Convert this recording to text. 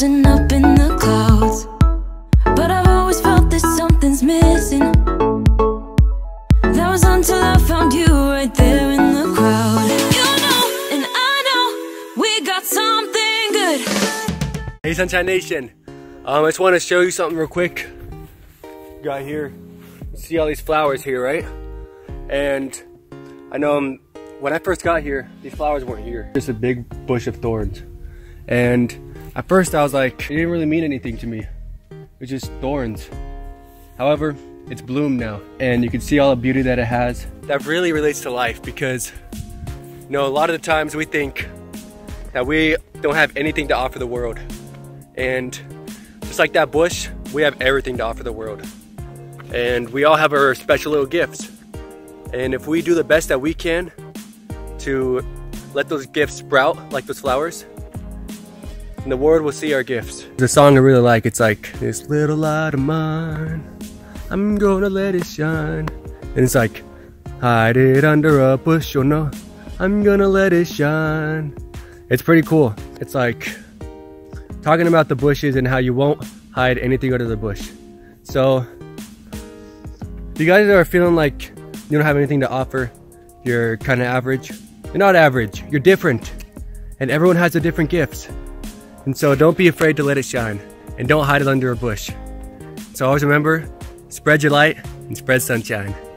rising up in the clouds, but I've always felt that something's missing. That was until I found you right there in the crowd. You know, and I know, we got something good. Hey Sunshine Nation, I just want to show you something real quick. Got here, you see all these flowers here, right? And I know when I first got here, these flowers weren't here. Just a big bush of thorns. And at first I was like, it didn't really mean anything to me. It's just thorns. However, it's bloomed now, and you can see all the beauty that it has. That really relates to life, because you know, a lot of the times we think that we don't have anything to offer the world. And just like that bush, we have everything to offer the world. And we all have our special little gifts. And if we do the best that we can to let those gifts sprout like those flowers, and the world will see our gifts. There's a song I really like. It's like, this little light of mine, I'm gonna let it shine. And it's like, hide it under a bush, oh no, I'm gonna let it shine. It's pretty cool. It's like talking about the bushes and how you won't hide anything under the bush. So if you guys are feeling like you don't have anything to offer, you're kind of average, you're not average, you're different. And everyone has a different gift. And so don't be afraid to let it shine, and don't hide it under a bush. So always remember, spread your light and spread sunshine.